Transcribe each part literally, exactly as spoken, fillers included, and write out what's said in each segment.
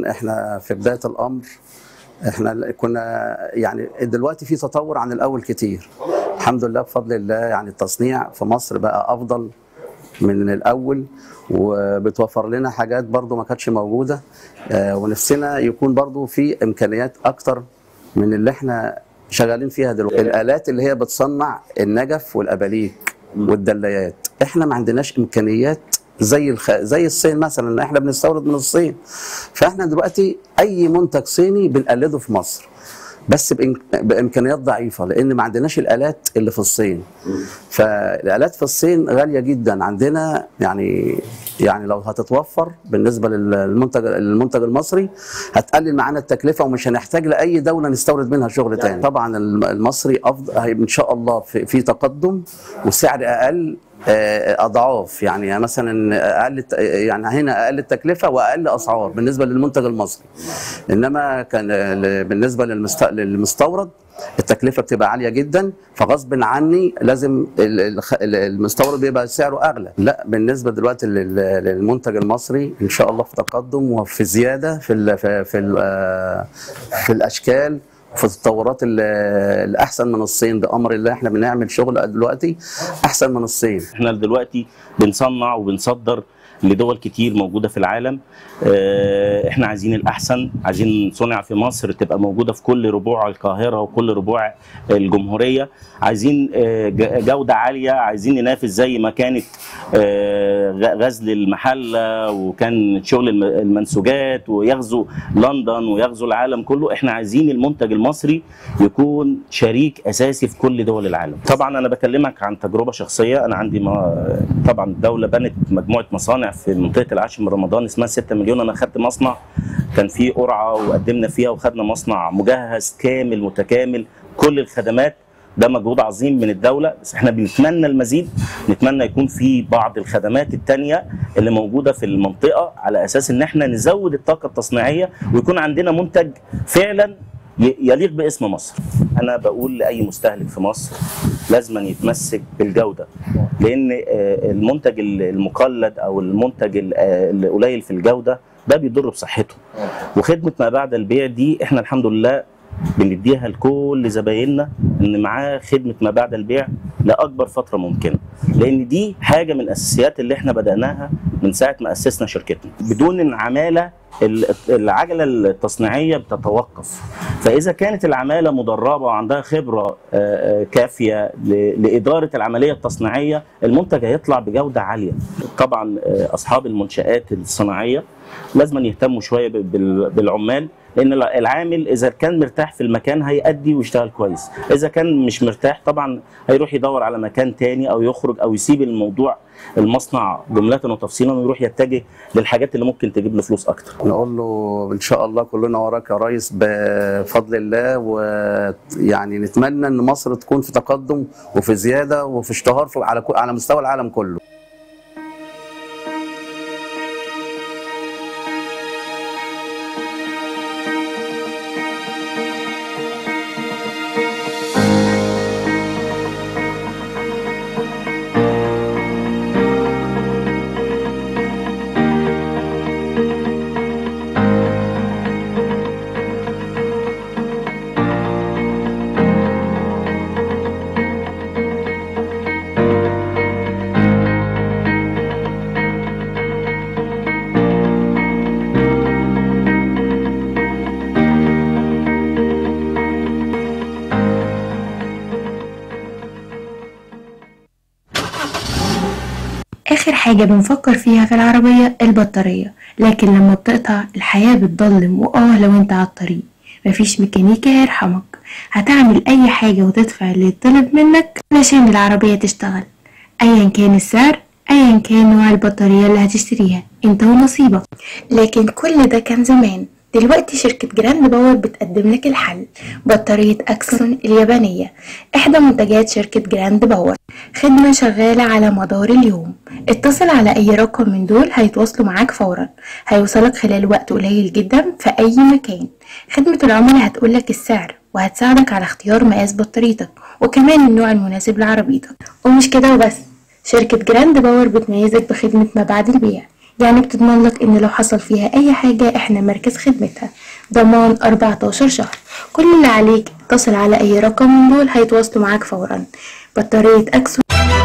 طبعا احنا في بدايه الامر احنا كنا يعني دلوقتي في تطور عن الاول كتير الحمد لله بفضل الله. يعني التصنيع في مصر بقى افضل من الاول وبتوفر لنا حاجات برضو ما كانتش موجوده، ونفسنا يكون برضو في امكانيات اكتر من اللي احنا شغالين فيها دلوقتي. الالات اللي هي بتصنع النجف والاباليك والدلايات احنا ما عندناش امكانيات زي الخ... زي الصين مثلا، احنا بنستورد من الصين. فاحنا دلوقتي اي منتج صيني بنقلده في مصر بس بإم... بامكانيات ضعيفه، لان ما عندناش الالات اللي في الصين. فالالات في الصين غاليه جدا عندنا، يعني يعني لو هتتوفر بالنسبه للمنتج المنتج المصري هتقلل معانا التكلفه ومش هنحتاج لاي دوله نستورد منها شغل تاني. طبعا المصري افضل ان شاء الله في, في تقدم وسعر اقل اضعاف، يعني مثلا اقل، يعني هنا اقل التكلفه واقل اسعار بالنسبه للمنتج المصري. انما كان بالنسبه للمستورد التكلفه بتبقى عاليه جدا، فغصب عني لازم المستورد بيبقى سعره اغلى. لا بالنسبه دلوقتي للمنتج المصري ان شاء الله في تقدم وفي زياده في ال في في, في الاشكال في التطورات اللي احسن من الصين بامر الله. احنا بنعمل شغل دلوقتي احسن من الصين. احنا دلوقتي بنصنع وبنصدر لدول كتير موجوده في العالم. احنا عايزين الاحسن، عايزين صنع في مصر تبقى موجوده في كل ربوع القاهره وكل ربوع الجمهوريه. عايزين جوده عاليه، عايزين ننافس زي ما كانت غزل المحله وكان شغل المنسوجات ويغزو لندن ويغزو العالم كله. احنا عايزين المنتج المصري يكون شريك اساسي في كل دول العالم. طبعا انا بكلمك عن تجربه شخصيه. انا عندي ما طبعا الدوله بنت مجموعه مصانع في منطقه العاشر من رمضان اسمها ستة مليون. انا خدت مصنع كان فيه قرعه وقدمنا فيها وخدنا مصنع مجهز كامل متكامل كل الخدمات. ده مجهود عظيم من الدوله، بس احنا بنتمنى المزيد، نتمنى يكون في بعض الخدمات الثانيه اللي موجوده في المنطقه على اساس ان احنا نزود الطاقه التصنيعيه ويكون عندنا منتج فعلا يليق باسم مصر. انا بقول لاي مستهلك في مصر لازم يتمسك بالجوده، لان المنتج المقلد او المنتج القليل في الجوده ده بيضر بصحته. وخدمه ما بعد البيع دي احنا الحمد لله بنديها لكل زبايننا ان معاه خدمه ما بعد البيع لاكبر فتره ممكنه، لان دي حاجه من الاساسيات اللي احنا بداناها من ساعه ما اسسنا شركتنا. بدون العماله العجله التصنيعيه بتتوقف، فاذا كانت العماله مدربه وعندها خبره كافيه لاداره العمليه التصنيعيه المنتج هيطلع بجوده عاليه. طبعا اصحاب المنشآت الصناعيه لازم يهتموا شويه بالعمال، لان العامل اذا كان مرتاح في المكان هيأدي ويشتغل كويس، اذا كان مش مرتاح طبعا هيروح يدور على مكان تاني او يخرج او يسيب الموضوع المصنع جملة وتفصيلا ويروح يتجه للحاجات اللي ممكن تجيب له فلوس اكتر. نقول له ان شاء الله كلنا وراك يا ريس بفضل الله، ويعني نتمنى ان مصر تكون في تقدم وفي زياده وفي اشتهار على على مستوى العالم كله. آخر حاجة بنفكر فيها في العربية البطارية، لكن لما بتقطع الحياة بتضلم، وآه لو انت على الطريق مفيش ميكانيكي هيرحمك، هتعمل أي حاجة وتدفع اللي يطلب منك علشان العربية تشتغل، أيا كان السعر أيا كان نوع البطارية اللي هتشتريها انت ونصيبك. لكن كل ده كان زمان. دلوقتي شركة جراند باور بتقدم لك الحل، بطارية أكسون اليابانية، إحدى منتجات شركة جراند باور، خدمة شغالة على مدار اليوم. اتصل على أي رقم من دول هيتواصلوا معاك فورا، هيوصلك خلال وقت قليل جدا في أي مكان. خدمة العملاء هتقولك السعر وهتساعدك على اختيار مقاس بطاريتك وكمان النوع المناسب لعربيتك. ومش كده وبس، شركة جراند باور بتميزك بخدمة ما بعد البيع، يعني بتضمن لك ان لو حصل فيها اي حاجة احنا مركز خدمتها، ضمان أربعتاشر شهر. كل اللي عليك اتصل على اي رقم من دول هيتواصلوا معاك فورا. بطارية اكسو.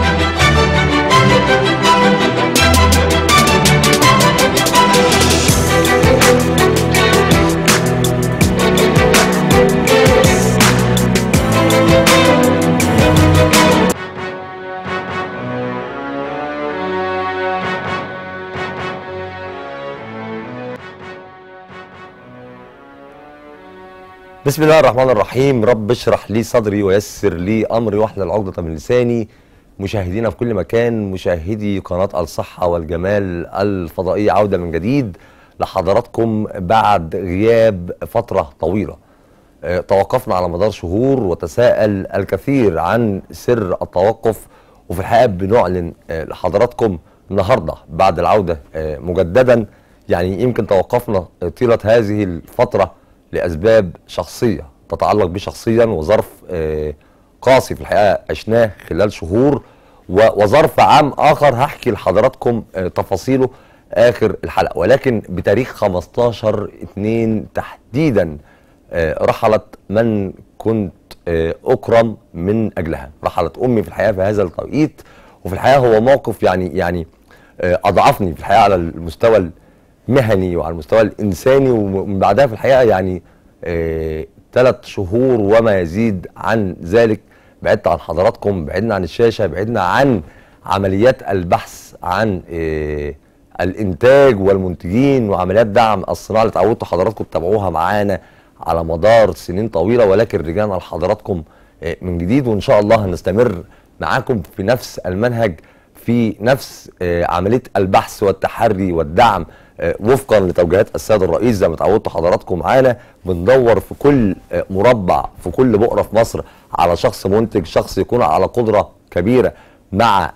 بسم الله الرحمن الرحيم. رب اشرح لي صدري ويسر لي امري واحلل عقدة من لساني. مشاهدينا في كل مكان، مشاهدي قناة الصحة والجمال الفضائية، عودة من جديد لحضراتكم بعد غياب فترة طويلة. اه توقفنا على مدار شهور وتساءل الكثير عن سر التوقف، وفي الحقيقة بنعلن اه لحضراتكم النهاردة بعد العودة اه مجددا. يعني يمكن توقفنا طيلة هذه الفترة لأسباب شخصية تتعلق بي شخصيا، وظرف آه قاسي في الحقيقة عشناه خلال شهور، وظرف عام آخر هحكي لحضراتكم آه تفاصيله آخر الحلقة. ولكن بتاريخ خمستاشر اتنين تحديدا آه رحلت من كنت آه أكرم من أجلها. رحلت أمي في الحقيقة في هذا التوقيت، وفي الحقيقة هو موقف يعني يعني آه أضعفني في الحقيقة على المستوى مهني وعلى المستوى الانساني. ومن بعدها في الحقيقه يعني ثلاث آه شهور وما يزيد عن ذلك بعدت عن حضراتكم، بعدنا عن الشاشه، بعدنا عن عمليات البحث عن آه الانتاج والمنتجين وعمليات دعم الصناعه اللي اتعودتوا حضراتكم تتابعوها معانا على مدار سنين طويله. ولكن رجعنا لحضراتكم آه من جديد، وان شاء الله هنستمر معاكم في نفس المنهج، في نفس آه عمليه البحث والتحري والدعم وفقا لتوجيهات السيد الرئيس. زي ما اتعودتوا حضراتكم معانا، بندور في كل مربع في كل بؤره في مصر على شخص منتج، شخص يكون على قدره كبيره مع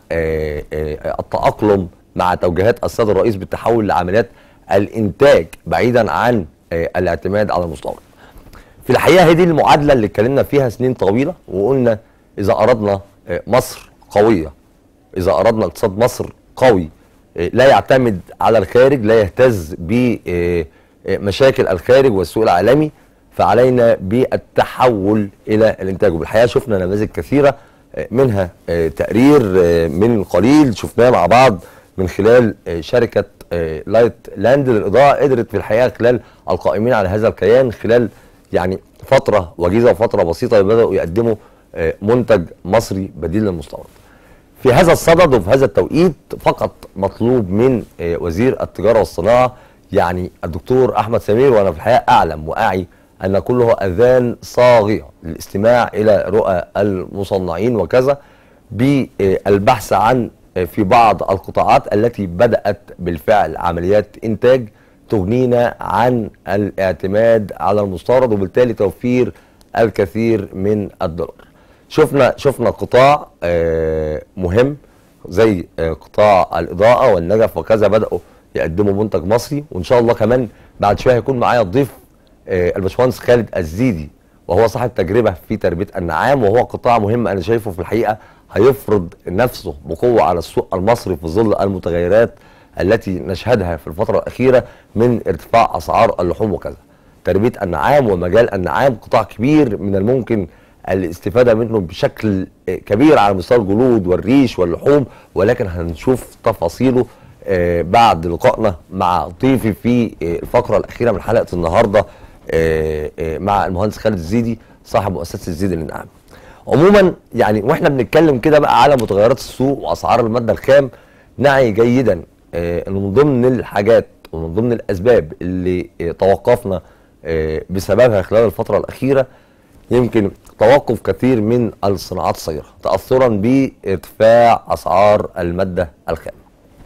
التاقلم مع توجيهات السيد الرئيس بالتحول لعمليات الانتاج بعيدا عن الاعتماد على المستورد. في الحقيقه هذه المعادله اللي اتكلمنا فيها سنين طويله، وقلنا اذا اردنا مصر قويه، اذا اردنا اقتصاد مصر قوي لا يعتمد على الخارج، لا يهتز بمشاكل الخارج والسوق العالمي، فعلينا بالتحول الى الانتاج. وبالحقيقه شفنا نماذج كثيره، منها تقرير من قليل شفناه مع بعض من خلال شركه لايت لاند للاضاءه، قدرت في الحقيقه خلال القائمين على هذا الكيان خلال يعني فتره وجيزه وفتره بسيطه بداوا يقدموا منتج مصري بديل للمستورد. في هذا الصدد وفي هذا التوقيت فقط مطلوب من وزير التجارة والصناعة يعني الدكتور أحمد سمير، وأنا في الحقيقة أعلم وأعي أن كله أذان صاغية للاستماع إلى رؤى المصنعين وكذا، بالبحث عن في بعض القطاعات التي بدأت بالفعل عمليات إنتاج تغنينا عن الاعتماد على المستورد، وبالتالي توفير الكثير من الدولار. شفنا شفنا قطاع مهم زي قطاع الإضاءة والنجف وكذا بدأوا يقدموا منتج مصري، وإن شاء الله كمان بعد شوية هيكون معايا الضيف الباشمهندس خالد الزيدي، وهو صاحب تجربة في تربية النعام، وهو قطاع مهم أنا شايفه في الحقيقة هيفرض نفسه بقوة على السوق المصري في ظل المتغيرات التي نشهدها في الفترة الأخيرة من ارتفاع أسعار اللحوم وكذا. تربية النعام ومجال النعام قطاع كبير من الممكن الاستفادة منه بشكل كبير على مستوى الجلود والريش واللحوم، ولكن هنشوف تفاصيله بعد لقائنا مع ضيفي في الفقرة الأخيرة من حلقة النهاردة مع المهندس خالد الزيدي صاحب مؤسسة الزيدي للنعام. عموما يعني واحنا بنتكلم كده بقى على متغيرات السوق وأسعار المادة الخام، نعي جيدا انه من ضمن الحاجات ومن ضمن الأسباب اللي توقفنا بسببها خلال الفترة الأخيرة يمكن توقف كثير من الصناعات الصغيرة تأثرا بارتفاع أسعار المادة الخام.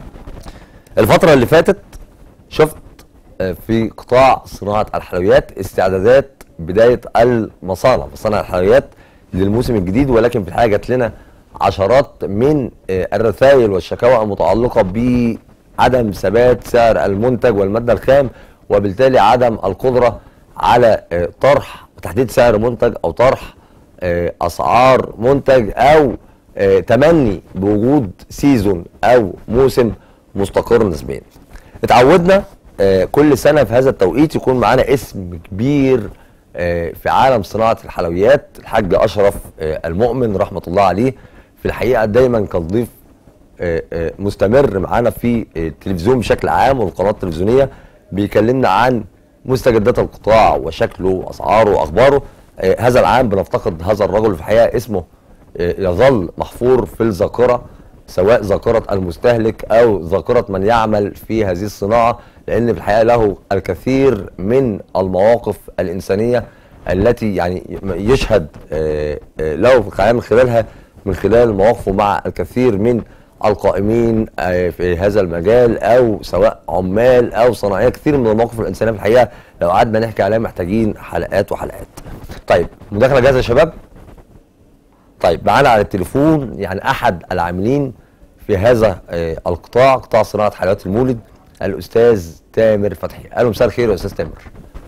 الفترة اللي فاتت شفت في قطاع صناعة الحلويات استعدادات بداية المصانع مصانع الحلويات للموسم الجديد، ولكن في الحقيقة جات لنا عشرات من الرسائل والشكاوى المتعلقة بعدم ثبات سعر المنتج والمادة الخام، وبالتالي عدم القدرة على طرح تحديد سعر منتج او طرح اسعار منتج او تمني بوجود سيزون او موسم مستقر نسبيا. اتعودنا آه كل سنه في هذا التوقيت يكون معانا اسم كبير آه في عالم صناعه الحلويات، الحاج اشرف آه المؤمن رحمه الله عليه. في الحقيقه دايما كان ضيف آه آه مستمر معانا في التلفزيون بشكل عام والقناه التلفزيونيه، بيكلمنا عن مستجدات القطاع وشكله واسعاره واخباره. آه هذا العام بنفتقد هذا الرجل، في الحقيقه اسمه آه يظل محفور في الذاكره، سواء ذاكره المستهلك او ذاكره من يعمل في هذه الصناعه، لان في الحقيقه له الكثير من المواقف الانسانيه التي يعني يشهد آه آه له في الحقيقه من خلالها من خلال مواقفه مع الكثير من القائمين في هذا المجال، او سواء عمال او صناعيه. كثير من المواقف الانسانيه في الحقيقه لو قعدنا نحكي عليها محتاجين حلقات وحلقات. طيب مداخله جاهزه يا شباب؟ طيب معانا على التليفون يعني احد العاملين في هذا القطاع، قطاع صناعه حلويات المولد، الاستاذ تامر فتحي. الو مساء الخير يا استاذ تامر.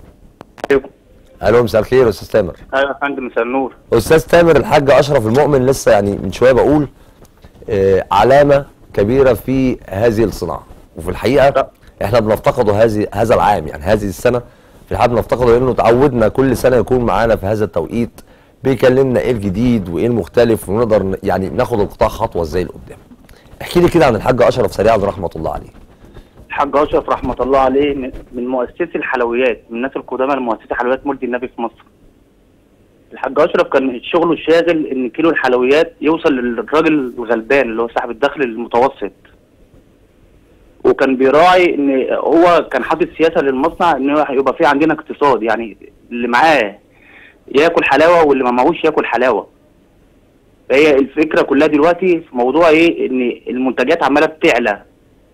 الو مساء الخير يا استاذ تامر. ايوه يا فندم مساء النور. استاذ تامر، الحاج اشرف المؤمن لسه يعني من شويه بقول آه علامه كبيره في هذه الصناعه، وفي الحقيقه احنا بنفتقده هذه هذا العام، يعني هذه السنه في الحقيقه بنفتقده لانه تعودنا كل سنه يكون معانا في هذا التوقيت بيكلمنا ايه الجديد وايه المختلف، ونقدر يعني ناخد القطاع خطوه ازاي لقدام. احكي لي كده عن الحاج اشرف سريعا رحمه الله عليه. الحاج اشرف رحمه الله عليه من مؤسسي الحلويات، من الناس القدامى لمؤسسي حلويات مولد النبي في مصر. الحاج اشرف كان شغله الشاغل ان كيلو الحلويات يوصل للراجل الغلبان اللي هو صاحب الدخل المتوسط، وكان بيراعي ان هو كان حاطط سياسه للمصنع ان هو يبقى في عندنا اقتصاد، يعني اللي معاه ياكل حلاوه واللي ما معهوش ياكل حلاوه. فهي الفكره كلها دلوقتي في موضوع ايه؟ ان المنتجات عماله بتعلى.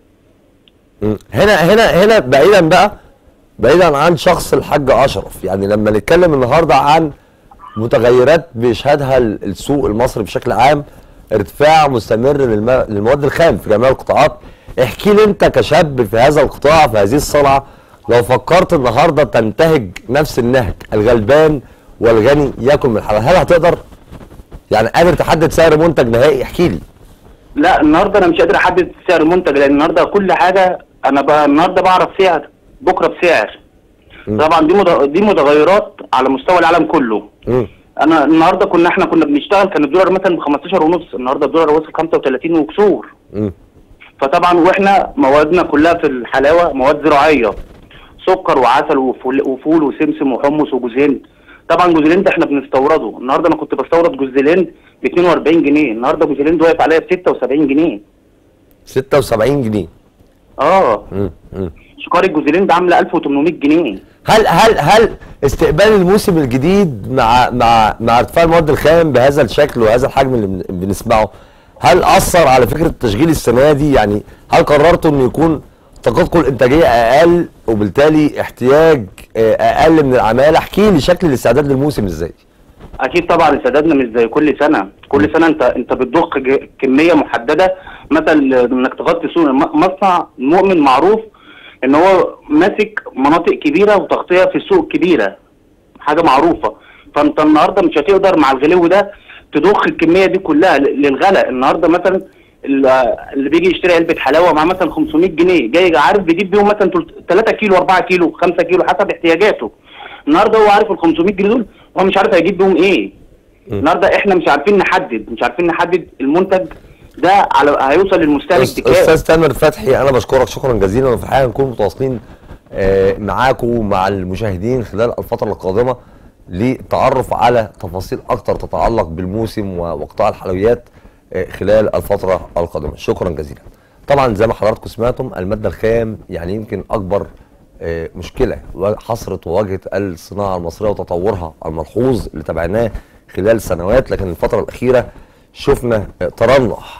هنا هنا هنا بعيدا بقى بعيدا عن شخص الحاج اشرف، يعني لما نتكلم النهارده عن متغيرات بيشهدها السوق المصري بشكل عام، ارتفاع مستمر للمواد الخام في جميع القطاعات. احكي لي انت كشاب في هذا القطاع في هذه الصنعه، لو فكرت النهارده تنتهج نفس النهج، الغلبان والغني ياكل من الحلال، هل هتقدر؟ يعني قادر تحدد سعر منتج نهائي؟ احكي لي. لا النهارده انا مش قادر احدد سعر المنتج، لان النهارده كل حاجه انا بقى النهارده بعرف سعر بكره بسعر. م. طبعا دي دي متغيرات على مستوى العالم كله. م. انا النهارده كنا احنا كنا بنشتغل كان الدولار مثلا ب خمستاشر ونص، النهارده الدولار وصل خمسة وتلاتين وكسور. م. فطبعا واحنا موادنا كلها في الحلاوه مواد زراعيه، سكر وعسل وفول, وفول وسمسم وحمص وجوز هند. طبعا جوز الهند احنا بنستورده، النهارده انا كنت بستورد جوز الهند ب اتنين واربعين جنيه، النهارده جوز الهند واقف عليا ب ستة وسبعين جنيه. ستة وسبعين جنيه. اه امم شكاره جوز الهند عامله الف وتمنمية جنيه. هل هل هل استقبال الموسم الجديد مع مع مع ارتفاع المواد الخام بهذا الشكل وهذا الحجم اللي بنسمعه، هل اثر على فكره التشغيل السنه دي؟ يعني هل قررتوا ان يكون طاقتكم الانتاجيه اقل وبالتالي احتياج اقل من العماله؟ احكي لي شكل الاستعداد للموسم ازاي؟ اكيد طبعا استعدادنا مش زي كل سنه، كل سنه انت انت بتضخ كميه محدده، مثلا انك تغطي سوق. مصنع المؤمن معروف ان هو ماسك مناطق كبيره وتغطيه في السوق كبيره، حاجه معروفه. فانت النهارده مش هتقدر مع الغلو ده تضخ الكميه دي كلها للغلاء. النهارده مثلا اللي بيجي يشتري علبه حلاوه مع مثلا خمسمية جنيه، جاي عارف بيجيب بيهم مثلا تلاتة كيلو اربعة كيلو خمسة كيلو حسب احتياجاته. النهارده هو عارف ال خمسمية جنيه دول هو مش عارف هيجيب بيهم ايه. النهارده احنا مش عارفين نحدد مش عارفين نحدد المنتج ده على هيوصل للمستهلك بكام. استاذ تامر فتحي انا بشكرك شكرا جزيلا، وفي الحقيقه نكون متواصلين آه معاكم ومع المشاهدين خلال الفتره القادمه للتعرف على تفاصيل اكتر تتعلق بالموسم وقطاع الحلويات آه خلال الفتره القادمه. شكرا جزيلا. طبعا زي ما حضراتكم سمعتم الماده الخام يعني يمكن اكبر آه مشكله حصرت وواجهت الصناعه المصريه وتطورها الملحوظ اللي تابعناه خلال سنوات، لكن الفتره الاخيره شفنا ترنح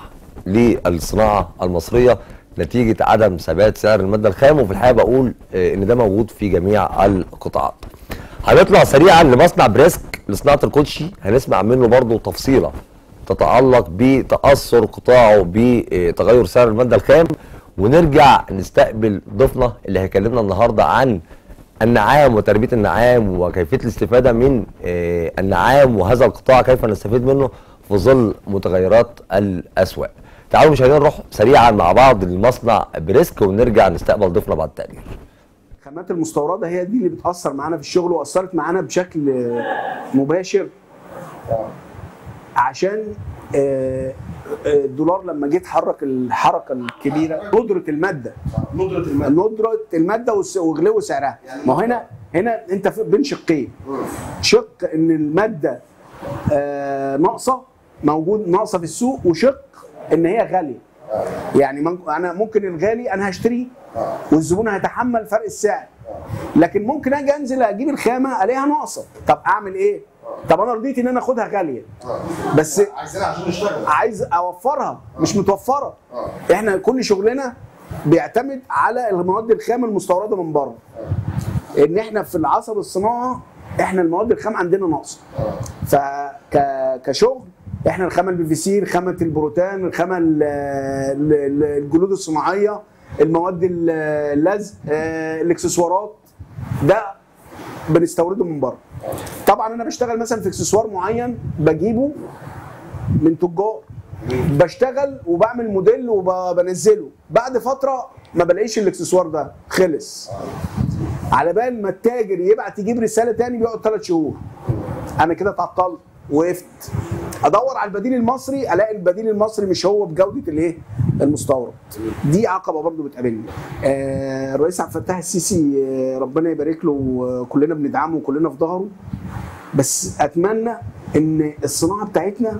للصناعه المصريه نتيجه عدم ثبات سعر الماده الخام، وفي الحقيقه بقول ان ده موجود في جميع القطاعات. هنطلع سريعا لمصنع بريسك لصناعه الكوتشي، هنسمع منه برضه تفصيله تتعلق بتاثر قطاعه بتغير سعر الماده الخام، ونرجع نستقبل ضيفنا اللي هيكلمنا النهارده عن النعام وتربيه النعام وكيفيه الاستفاده من النعام وهذا القطاع كيف نستفيد منه في ظل متغيرات الاسواق. تعالوا مشاهدينا نروح سريعا مع بعض للمصنع بريسك ونرجع نستقبل ضيفنا بعد التقرير. الخامات المستورده هي دي اللي بتاثر معانا في الشغل، واثرت معانا بشكل مباشر عشان الدولار لما جه اتحرك الحركه الكبيره، ندره الماده ندره الماده ندره الماده وغلو سعرها. ما هو هنا هنا انت بين شقين، شق ان الماده ناقصه موجود ناقصه في السوق، وشق ان هي غاليه. يعني انا ممكن الغالي انا هشتريه والزبون هيتحمل فرق السعر، لكن ممكن اجي انزل اجيب الخامه الاقيها ناقصه. طب اعمل ايه؟ طب انا رضيت ان انا اخدها غاليه بس عايزينها عشان نشتغل، عايز اوفرها مش متوفره. احنا كل شغلنا بيعتمد على المواد الخام المستورده من بره. ان احنا في العصب الصناعه احنا المواد الخام عندنا ناقصه. فكشغل احنا الخامه البي في سي، خامه البروتان، الخامه الجلود الصناعيه، المواد اللزق، الاكسسوارات، ده بنستورده من بره. طبعا انا بشتغل مثلا في اكسسوار معين بجيبه من تجار، بشتغل وبعمل موديل وبنزله، بعد فتره ما بلاقيش الاكسسوار ده خلص، على بال ما التاجر يبعت يجيب رساله تاني بيقعد ثلاث شهور. انا كده اتعطلت، وقفت ادور على البديل المصري، الاقي البديل المصري مش هو بجوده الايه؟ المستورد. دي عقبه برضو بتقابلني. آه الرئيس عبد الفتاح السيسي آه ربنا يبارك له، كلنا بندعمه وكلنا في ظهره، بس اتمنى ان الصناعه بتاعتنا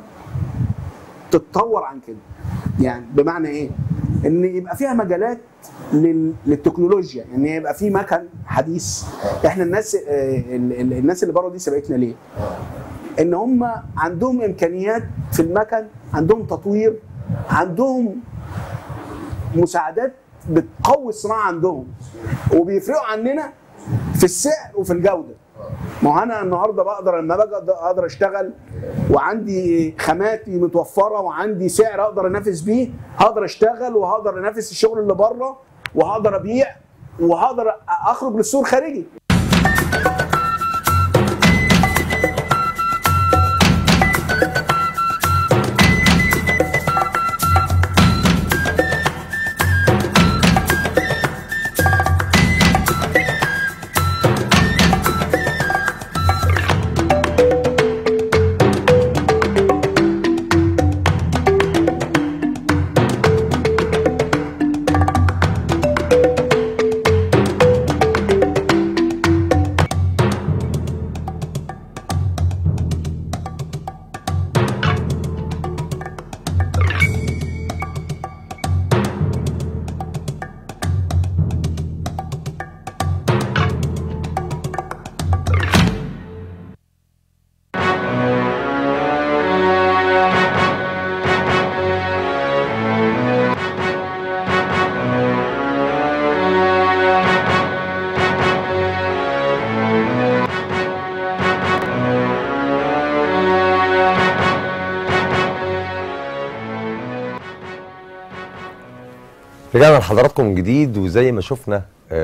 تتطور عن كده. يعني بمعنى ايه؟ ان يبقى فيها مجالات للتكنولوجيا، يعني يبقى في مكن حديث. احنا الناس آه الناس اللي بره دي سبقتنا ليه؟ ان هم عندهم امكانيات في المكن، عندهم تطوير، عندهم مساعدات بتقوي الصناعه عندهم، وبيفرقوا عننا في السعر وفي الجوده. ما هو انا النهارده بقدر لما باجي اقدر اشتغل وعندي خاماتي متوفره وعندي سعر اقدر انافس بيه، هقدر اشتغل وهقدر انافس الشغل اللي بره، وهقدر ابيع وهقدر اخرج للسوق الخارجي. رجعنا لحضراتكم من جديد، وزي ما شفنا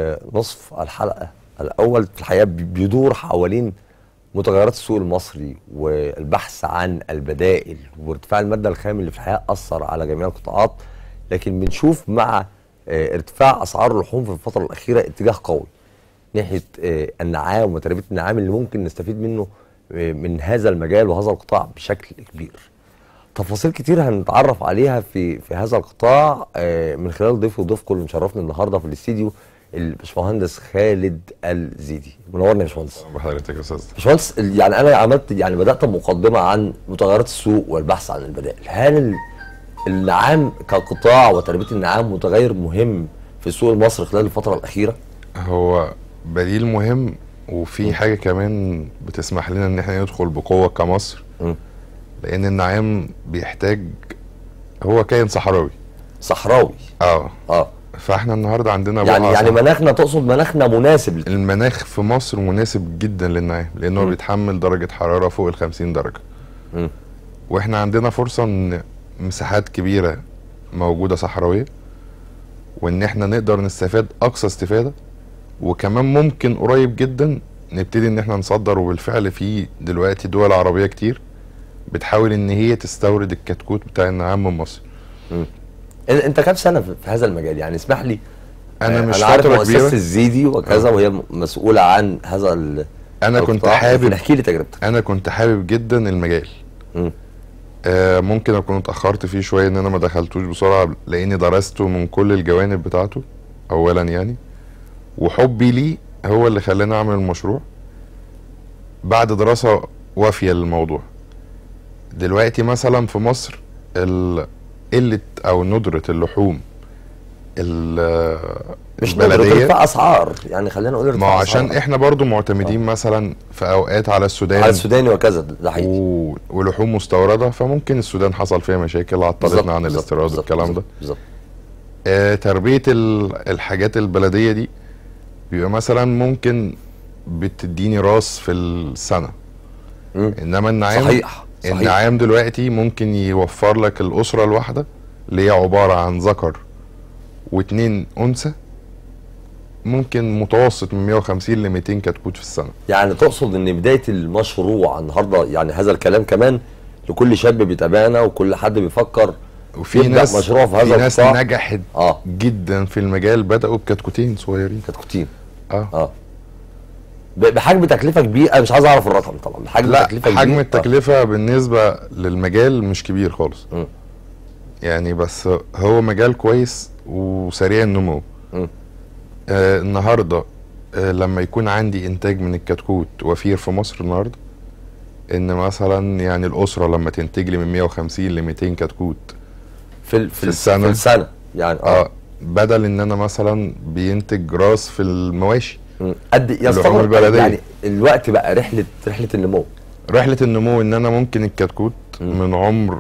نصف الحلقه الاول في الحقيقه بيدور حوالين متغيرات السوق المصري والبحث عن البدائل وارتفاع الماده الخام اللي في الحقيقه اثر على جميع القطاعات. لكن بنشوف مع ارتفاع اسعار اللحوم في الفتره الاخيره اتجاه قوي ناحيه النعام وتربيه النعام اللي ممكن نستفيد منه من هذا المجال وهذا القطاع بشكل كبير. تفاصيل كتير هنتعرف عليها في في هذا القطاع من خلال ضيفي وضيفكم اللي مشرفني النهارده في الاستديو، الباشمهندس خالد الزيدي. منورنا يا باشمهندس. بحضرتك يا استاذ. باشمهندس، يعني انا عملت يعني بدات مقدمه عن متغيرات السوق والبحث عن البدائل. هل النعام كقطاع وتربيه النعام متغير مهم في السوق المصري خلال الفتره الاخيره؟ هو بديل مهم، وفي حاجه كمان بتسمح لنا ان احنا ندخل بقوه كمصر. م. لان النعام بيحتاج، هو كائن صحراوي صحراوي اه اه فاحنا النهارده عندنا يعني يعني مناخنا، تقصد مناخنا مناسب؟ المناخ في مصر مناسب جدا للنعام، لانه م. بيتحمل درجه حراره فوق ال خمسين درجه. م. واحنا عندنا فرصه ان مساحات كبيره موجوده صحراويه، وان احنا نقدر نستفاد اقصى استفاده، وكمان ممكن قريب جدا نبتدي ان احنا نصدر. وبالفعل في دلوقتي دول عربيه كتير بتحاول ان هي تستورد الكتكوت بتاع النعام من مصر. مم. انت كام سنه في هذا المجال؟ يعني اسمح لي، انا مش انا عارف فتره مؤسسه كبيره. الزيدي وكذا، آه. وهي مسؤوله عن هذا ال انا كنت حابب، احكي لي تجربتك. انا كنت حابب جدا المجال. مم. آه ممكن اكون اتاخرت فيه شويه، ان انا ما دخلتوش بسرعه لاني درسته من كل الجوانب بتاعته اولا يعني، وحبي ليه هو اللي خلاني اعمل المشروع بعد دراسه وافيه للموضوع. دلوقتي مثلا في مصر ال- قله او ندره اللحوم ال- مش ندرة، البلديه، ارتفاع اسعار، يعني خلينا نقول ما هو ارتفاع عشان أسعار. احنا برضو معتمدين مثلا في اوقات على السودان على السوداني وكذا، ده حقيقي. و... ولحوم مستورده، فممكن السودان حصل فيها مشاكل بالظبط، عطلتنا عن بالظبط، الاستيراد بالظبط، والكلام ده. بالظبط. آه تربيه ال... الحاجات البلديه دي بيبقى مثلا ممكن بتديني راس في السنه، مم. انما النعام صحيح صحيح. النعام دلوقتي ممكن يوفر لك الاسره الواحده اللي هي عباره عن ذكر واتنين انثى، ممكن متوسط من مية وخمسين ل ميتين كتكوت في السنه. يعني تقصد ان بدايه المشروع النهارده، يعني هذا الكلام كمان لكل شاب بيتابعنا وكل حد بيفكر وفي يبدأ ناس مشروع في هذا في ناس القطاع. نجحت اه جدا في المجال، بدأوا بكتكوتين صغيرين. كتكوتين. اه اه ب- بحجم تكلفه كبيره، انا مش عايز اعرف الرقم طبعا، بحجم لا تكلفه حجم كبير. التكلفة آه. بالنسبة للمجال مش كبير خالص. م. يعني بس هو مجال كويس وسريع النمو. م. آه النهارده آه لما يكون عندي انتاج من الكتكوت وفير في مصر النهارده، ان مثلا يعني الاسره لما تنتج لي من مية وخمسين ل ميتين كتكوت في ال- في, في ال- السنة. في السنه يعني اه, اه بدل ان انا مثلا بينتج راس في المواشي. م. قد اللحوم يستغرق البلدية. يعني الوقت بقى رحله رحله النمو. رحلة النمو ان انا ممكن الكتكوت م. من عمر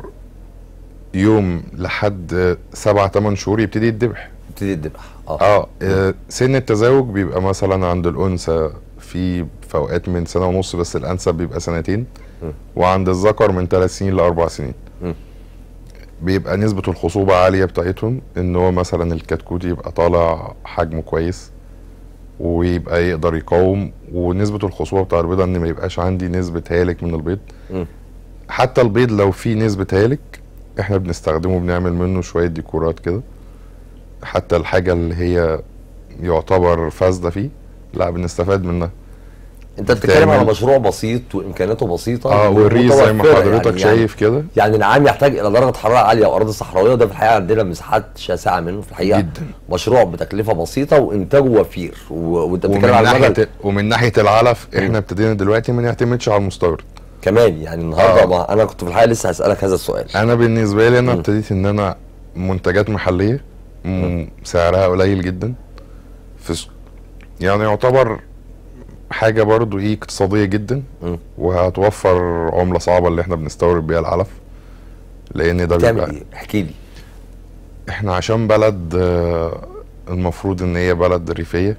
يوم لحد سبع تمن شهور يبتدي يتذبح. يبتدي يتذبح. اه اه آه، سن التزاوج بيبقى مثلا عند الانثى في في اوقات من سنه ونص، بس الانسب بيبقى سنتين. م. وعند الذكر من ثلاث سنين لاربع سنين. م. بيبقى نسبه الخصوبه عاليه بتاعتهم، ان هو مثلا الكتكوت يبقى طالع حجمه كويس ويبقى يقدر يقاوم، ونسبه الخصوبه بتاع البيضه ان ما يبقاش عندي نسبه هالك من البيض. م. حتى البيض لو فيه نسبه هالك احنا بنستخدمه، بنعمل منه شويه ديكورات كده، حتى الحاجه اللي هي يعتبر فاسده فيه لا بنستفاد منها. انت بتتكلم على تعمل- مشروع بسيط وامكانياته بسيطه اه والريز زي ما ومتوفرة. حضرتك يعني شايف كده يعني العام يحتاج الى درجه حراره عاليه واراضي صحراويه، ده في الحقيقه عندنا مساحات شاسعه منه في الحقيقه جدا. مشروع بتكلفه بسيطه وانتاجه وفير و... وانت ومن بتتكلم على ناحيه المدى ومن ناحيه العلف احنا ابتدينا دلوقتي ما نعتمدش على المستورد. كمان. يعني النهارده آه. ما انا كنت في الحقيقه لسه هسالك هذا السؤال. انا بالنسبه لي انا م. ابتديت ان انا منتجات محليه م- سعرها قليل جدا في س- يعني يعتبر حاجه برضو ايه اقتصاديه جدا، م. وهتوفر عمله صعبه اللي احنا بنستورد بيها العلف، لان ده بتعمل بيبقى ايه؟ احكي لي. احنا عشان بلد آه، المفروض ان هي بلد ريفيه،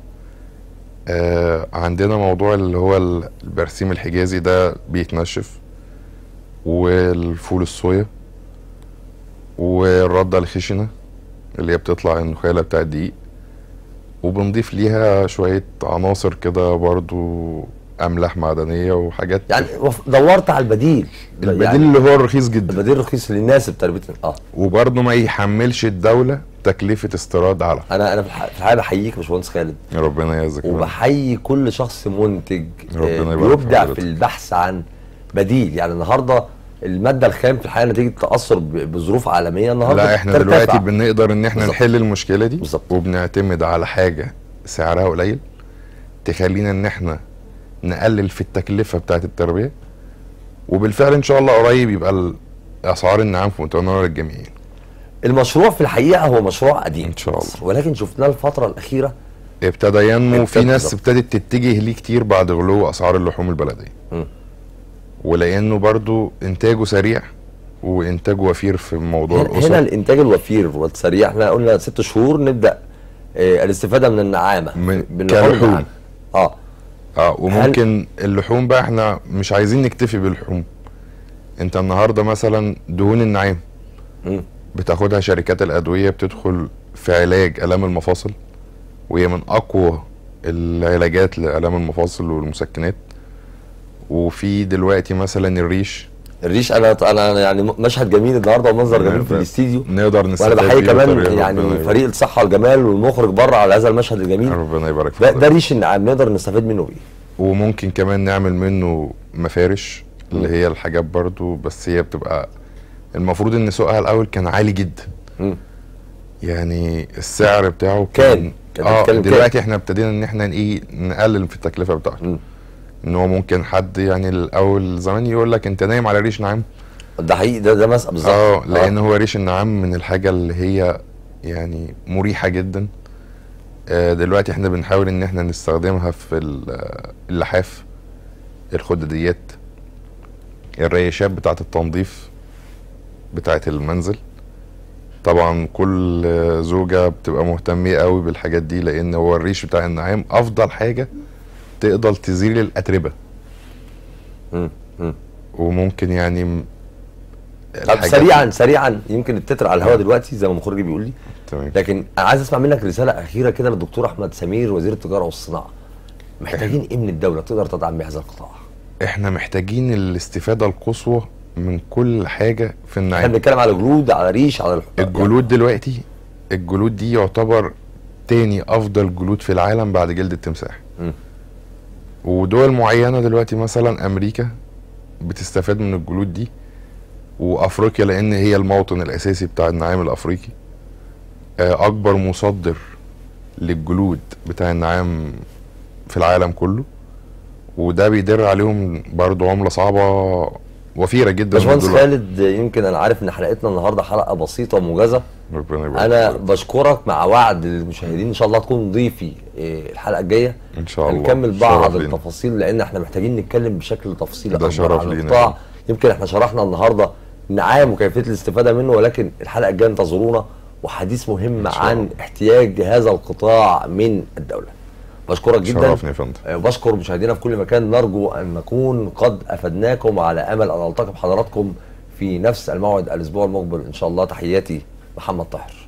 آه، عندنا موضوع اللي هو ال- البرسيم الحجازي ده بيتنشف، والفول الصويا، والردة الخشنة اللي هي بتطلع النخالة بتاع الدقيق، وبنضيف ليها شوية عناصر كده برضو أملاح معدنية وحاجات. يعني وف- دورت على البديل. البديل يعني اللي هو الرخيص جدا، البديل رخيص اللي يناسب تربيه. اه وبرضه ما يحملش الدولة تكلفة استيراد علف. انا انا في الح- في الحقيقه بحييك يا باشمهندس خالد، ربنا يعزك. وبحيي كل شخص منتج ربنا آه، يبارك في بيبدع حضرتك. في البحث عن بديل. يعني النهارده الماده الخام في الحقيقه نتيجه تاثر ب- بظروف عالميه النهارده لا احنا ترتفع. دلوقتي بنقدر ان احنا بالظبط. نحل المشكله دي، بالظبط. وبنعتمد على حاجه سعرها قليل تخلينا ان احنا نقلل في التكلفه بتاعه التربيه، وبالفعل ان شاء الله قريب يبقى اسعار النعام في متناول الجميع. المشروع في الحقيقه هو مشروع قديم إن شاء الله. ولكن شفناه الفتره الاخيره ابتدى ينمو، في ابتدى ناس بالظبط. ابتدت تتجه ليه كتير بعد غلو اسعار اللحوم البلديه، م. ولانه برضو انتاجه سريع وانتاجه وفير في موضوع هنا, هنا الاسر. الانتاج الوفير والسريع. احنا قلنا ست شهور نبدا آه الاستفاده من النعامه من- من كلحوم. لحوم النعامة. اه اه وممكن اللحوم بقى احنا مش عايزين نكتفي باللحوم. انت النهارده مثلا دهون النعام م. بتاخدها شركات الادويه، بتدخل في علاج الام المفاصل، وهي من اقوى العلاجات لالام المفاصل والمسكنات. وفي دلوقتي مثلا الريش الريش انا انا يعني مشهد جميل النهارده ومنظر جميل في الاستديو، نقدر نستفاد وانا بحيي بيه كمان بطريقة يعني ربنا يبارك. فريق الصحه والجمال والمخرج بره على هذا المشهد الجميل. ربنا يبارك فيك. ده, ده ريش النعام نقدر نستفاد منه بايه؟ وممكن كمان نعمل منه مفارش اللي هي الحاجات برضو، بس هي بتبقى المفروض ان سوقها الاول كان عالي جدا. م. يعني السعر بتاعه كان كان اه دلوقتي احنا ابتدينا ان احنا ايه نقلل في التكلفه بتاعته. م. ان هو ممكن حد يعني الاول زمان يقول لك انت نايم على ريش نعام. ده حقيقي، ده ده مسألة بالظبط. اه لان آه. هو ريش النعام من الحاجه اللي هي يعني مريحه جدا. آه دلوقتي احنا بنحاول ان احنا نستخدمها في اللحاف، الخداديات، الريشات بتاعه التنظيف بتاعه المنزل. طبعا كل زوجه بتبقى مهتميه قوي بالحاجات دي، لان هو الريش بتاع النعام افضل حاجه تقدر تزيل الاتربه. م. م. وممكن يعني طب سريعا سريعا يمكن التتر على الهواء دلوقتي زي ما مخرجي بيقول لي، تمام، لكن انا عايز اسمع منك رساله اخيره كده للدكتور احمد سمير وزير التجاره والصناعه. محتاجين ايه من الدوله تقدر تدعم بهذا القطاع؟ احنا محتاجين الاستفاده القصوى من كل حاجه في النعام. احنا بنتكلم على جلود، على ريش، على الجلود. دلوقتي الجلود دي يعتبر تاني افضل جلود في العالم بعد جلد التمساح. م. ودول معينه دلوقتي مثلا امريكا بتستفاد من الجلود دي، وافريقيا لان هي الموطن الاساسي بتاع النعام الافريقي. اكبر مصدر للجلود بتاع النعام في العالم كله، وده بيدر عليهم برضو عمله صعبه وفيره جدا. باشمهندس خالد، يمكن انا عارف ان حلقتنا النهارده حلقه بسيطه وموجزه. ربنا يبارك. انا بشكرك مع وعد للمشاهدين ان شاء الله تكون ضيفي الحلقه الجايه ان شاء الله، هنكمل بعض التفاصيل لان احنا محتاجين نتكلم بشكل تفصيلي اكبر عن القطاع. يمكن احنا شرحنا النهارده النعام وكيفيه الاستفاده منه، ولكن الحلقه الجايه انتظرونا وحديث مهم عن احتياج هذا القطاع من الدوله. بشكرك جدا. شرفني يا فندم. وبشكر مشاهدينا في كل مكان. نرجو ان نكون قد افدناكم، على امل ان التقي بحضراتكم في نفس الموعد الاسبوع المقبل ان شاء الله. تحياتي محمد طاهر.